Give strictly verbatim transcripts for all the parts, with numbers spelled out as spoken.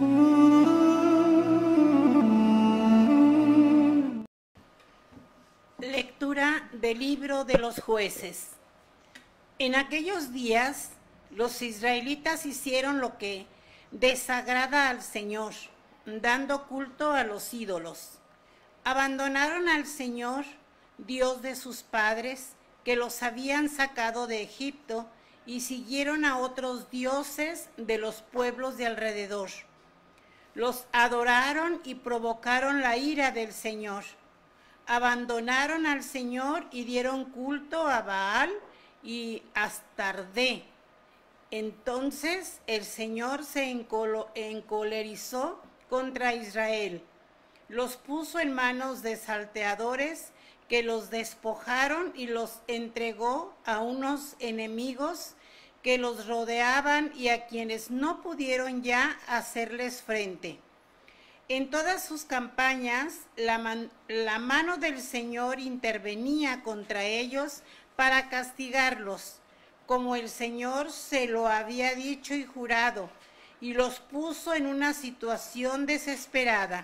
Lectura del libro de los jueces. En aquellos días los israelitas hicieron lo que desagrada al Señor, dando culto a los ídolos. Abandonaron al Señor, Dios de sus padres, que los habían sacado de Egipto, y siguieron a otros dioses de los pueblos de alrededor. Los adoraron y provocaron la ira del Señor. Abandonaron al Señor y dieron culto a Baal y Astarte. Entonces el Señor se encolerizó contra Israel. Los puso en manos de salteadores que los despojaron y los entregó a unos enemigos que los rodeaban y a quienes no pudieron ya hacerles frente. En todas sus campañas, la, man, la mano del Señor intervenía contra ellos para castigarlos, como el Señor se lo había dicho y jurado, y los puso en una situación desesperada.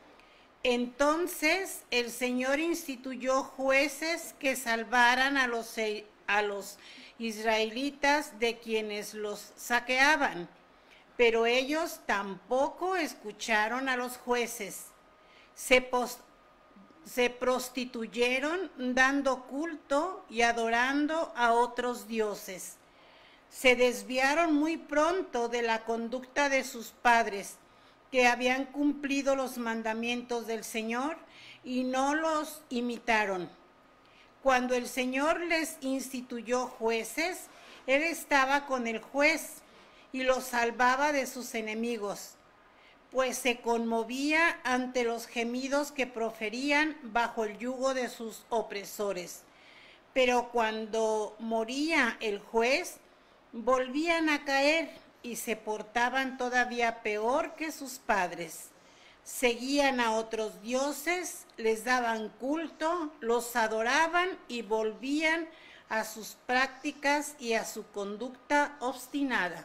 Entonces el Señor instituyó jueces que salvaran a los, a los israelitas de quienes los saqueaban. Pero ellos tampoco escucharon a los jueces. Se, pos, se prostituyeron dando culto y adorando a otros dioses. Se desviaron muy pronto de la conducta de sus padres, que habían cumplido los mandamientos del Señor y no los imitaron. Cuando el Señor les instituyó jueces, Él estaba con el juez y los salvaba de sus enemigos, pues se conmovía ante los gemidos que proferían bajo el yugo de sus opresores. Pero cuando moría el juez, volvían a caer y se portaban todavía peor que sus padres. Seguían a otros dioses, les daban culto, los adoraban y volvían a sus prácticas y a su conducta obstinada.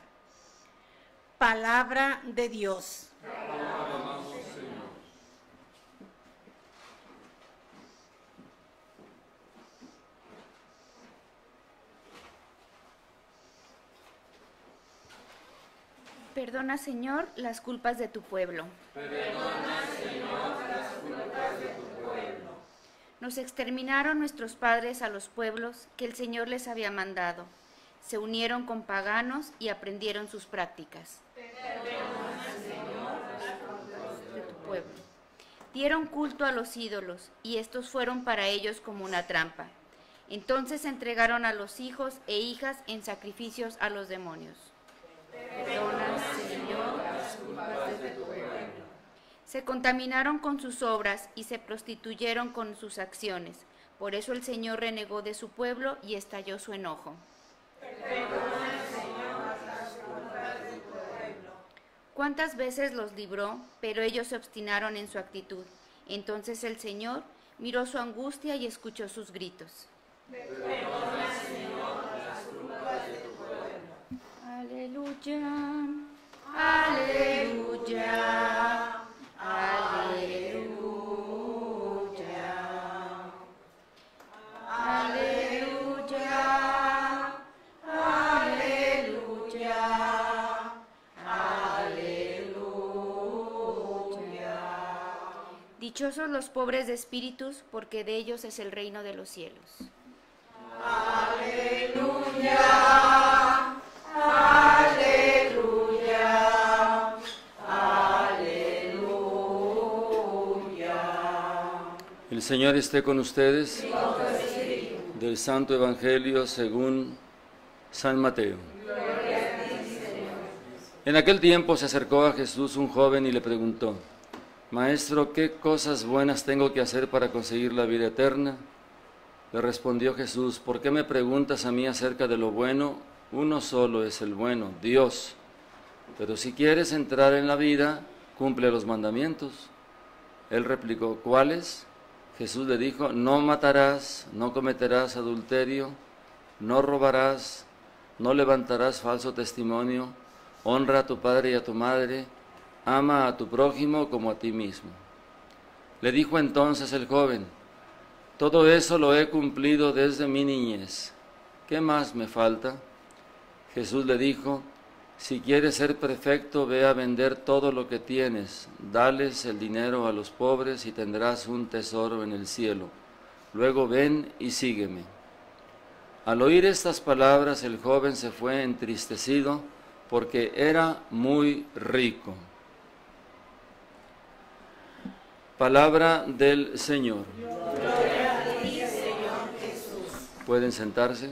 Palabra de Dios. Perdona, Señor, las culpas de tu pueblo. Perdona, Señor, las culpas de tu pueblo. Nos exterminaron nuestros padres a los pueblos que el Señor les había mandado. Se unieron con paganos y aprendieron sus prácticas. Perdona, Señor, las culpas De tu pueblo. Dieron culto a los ídolos, y estos fueron para ellos como una trampa. Entonces entregaron a los hijos e hijas en sacrificios a los demonios. Perdona, Señor, las culpas de tu pueblo. Se contaminaron con sus obras y se prostituyeron con sus acciones. Por eso el Señor renegó de su pueblo y estalló su enojo. Perdona, Señor, las culpas de tu pueblo. ¿Cuántas veces los libró? Pero ellos se obstinaron en su actitud. Entonces el Señor miró su angustia y escuchó sus gritos. Perdona, Señor, las culpas de tu pueblo. Aleluya, aleluya, aleluya, aleluya, aleluya, aleluya. Dichosos los pobres de espíritus, porque de ellos es el reino de los cielos. Aleluya. Aleluya, aleluya. El Señor esté con ustedes. Y con tu espíritu. Del Santo Evangelio según San Mateo. Gloria a ti, Señor. En aquel tiempo se acercó a Jesús un joven y le preguntó: Maestro, ¿qué cosas buenas tengo que hacer para conseguir la vida eterna? Le respondió Jesús: ¿Por qué me preguntas a mí acerca de lo bueno? Uno solo es el bueno, Dios. Pero si quieres entrar en la vida, cumple los mandamientos. Él replicó: ¿cuáles? Jesús le dijo: no matarás, no cometerás adulterio, no robarás, no levantarás falso testimonio, honra a tu padre y a tu madre, ama a tu prójimo como a ti mismo. Le dijo entonces el joven: todo eso lo he cumplido desde mi niñez. ¿Qué más me falta? Jesús le dijo: si quieres ser perfecto, ve a vender todo lo que tienes, dales el dinero a los pobres y tendrás un tesoro en el cielo. Luego ven y sígueme. Al oír estas palabras, el joven se fue entristecido porque era muy rico. Palabra del Señor. Gloria a ti, Señor Jesús. ¿Pueden sentarse?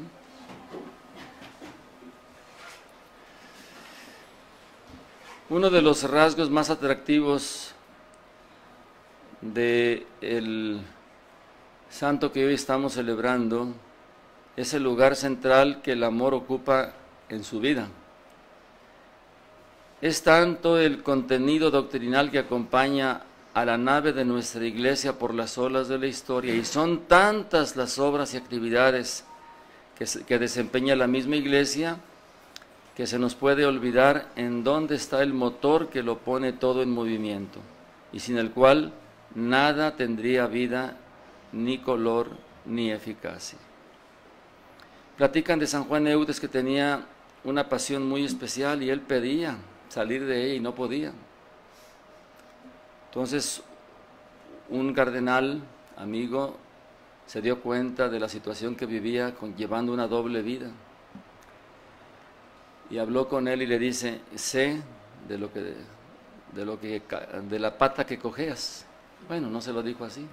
Uno de los rasgos más atractivos del santo que hoy estamos celebrando es el lugar central que el amor ocupa en su vida. Es tanto el contenido doctrinal que acompaña a la nave de nuestra iglesia por las olas de la historia, y son tantas las obras y actividades que, que desempeña la misma iglesia, que se nos puede olvidar en dónde está el motor que lo pone todo en movimiento, y sin el cual nada tendría vida, ni color, ni eficacia. Platican de San Juan Eudes, que tenía una pasión muy especial y él pedía salir de ella y no podía. Entonces, un cardenal amigo se dio cuenta de la situación que vivía con, llevando una doble vida. Y habló con él y le dice: sé de lo que, de lo que, de la pata que cojeas. Bueno, no se lo dijo así.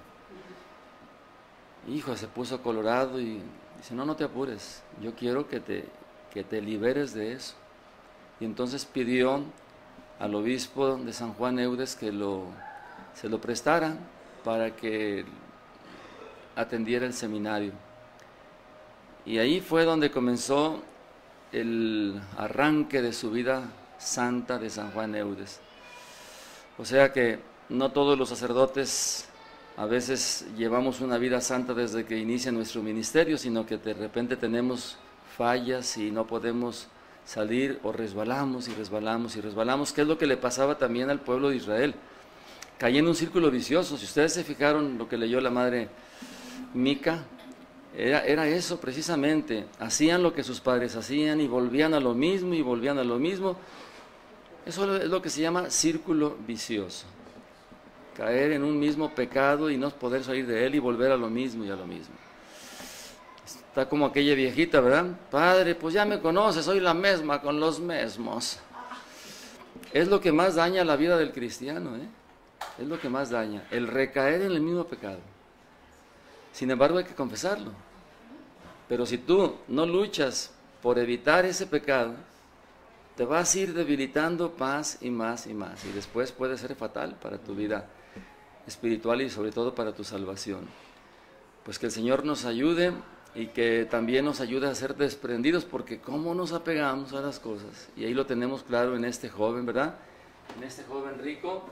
Hijo, se puso colorado y dice: no, no te apures, yo quiero que te, que te liberes de eso. Y entonces pidió al obispo de San Juan Eudes que lo, se lo prestara para que atendiera el seminario. Y ahí fue donde comenzó el arranque de su vida santa de San Juan Eudes. O sea que no todos los sacerdotes a veces llevamos una vida santa desde que inicia nuestro ministerio, sino que de repente tenemos fallas y no podemos salir, o resbalamos y resbalamos y resbalamos, que es lo que le pasaba también al pueblo de Israel. Caía en un círculo vicioso. Si ustedes se fijaron lo que leyó la madre Mica, era, era eso precisamente. Hacían lo que sus padres hacían y volvían a lo mismo y volvían a lo mismo. Eso es lo que se llama círculo vicioso. Caer en un mismo pecado y no poder salir de él y volver a lo mismo y a lo mismo. Está como aquella viejita, ¿verdad? Padre, pues ya me conoces, soy la misma con los mismos. Es lo que más daña la vida del cristiano, ¿eh? Es lo que más daña, el recaer en el mismo pecado. Sin embargo, hay que confesarlo. Pero si tú no luchas por evitar ese pecado, te vas a ir debilitando más y más y más. Y después puede ser fatal para tu vida espiritual y sobre todo para tu salvación. Pues que el Señor nos ayude y que también nos ayude a ser desprendidos, porque cómo nos apegamos a las cosas. Y ahí lo tenemos claro en este joven, ¿verdad? En este joven rico.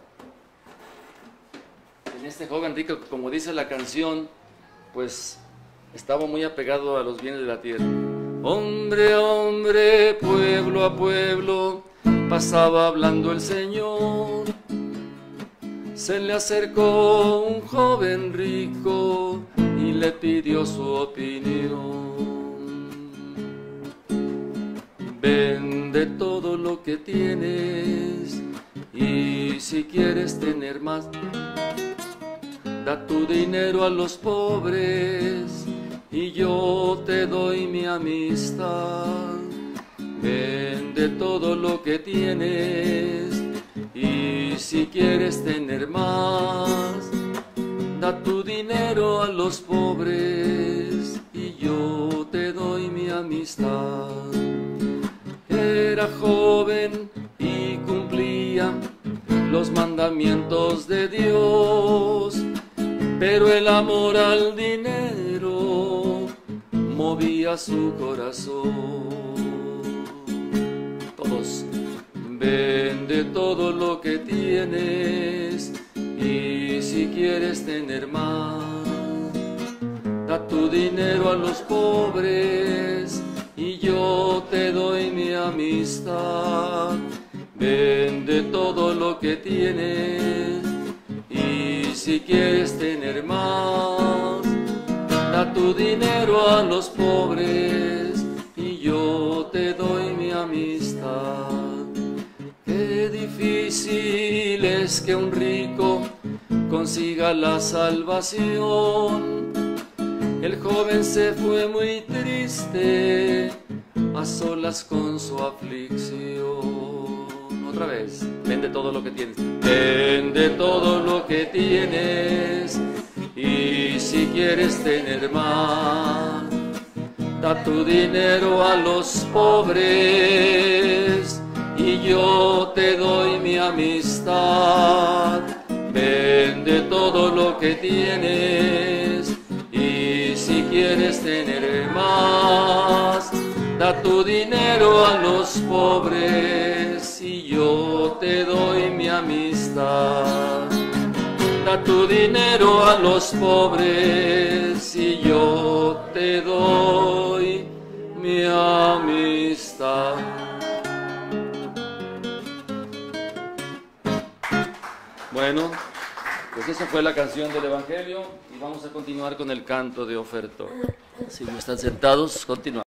En este joven rico, como dice la canción, pues estaba muy apegado a los bienes de la tierra. Hombre a hombre, pueblo a pueblo, pasaba hablando el Señor. Se le acercó un joven rico y le pidió su opinión. Vende todo lo que tienes y si quieres tener más, da tu dinero a los pobres y yo te doy mi amistad. Vende todo lo que tienes y si quieres tener más, da tu dinero a los pobres y yo te doy mi amistad. Era joven y cumplía los mandamientos de Dios, pero el amor al dinero movía su corazón. Todos, vende todo lo que tienes y si quieres tener más, da tu dinero a los pobres y yo te doy mi amistad. Vende todo lo lo que tienes, y si quieres tener más, da tu dinero a los pobres y yo te doy mi amistad. Qué difícil es que un rico consiga la salvación. El joven se fue muy triste, a solas con su aflicción. Otra vez, vende todo lo que tienes. Vende todo lo que tienes, y si quieres tener más, da tu dinero a los pobres y yo te doy mi amistad. Vende todo lo que tienes, y si quieres tener más, da tu dinero a los pobres y yo te doy mi amistad. Da tu dinero a los pobres y yo te doy mi amistad. Bueno, pues esa fue la canción del Evangelio y vamos a continuar con el canto de ofertorio. Si no están sentados, continuamos.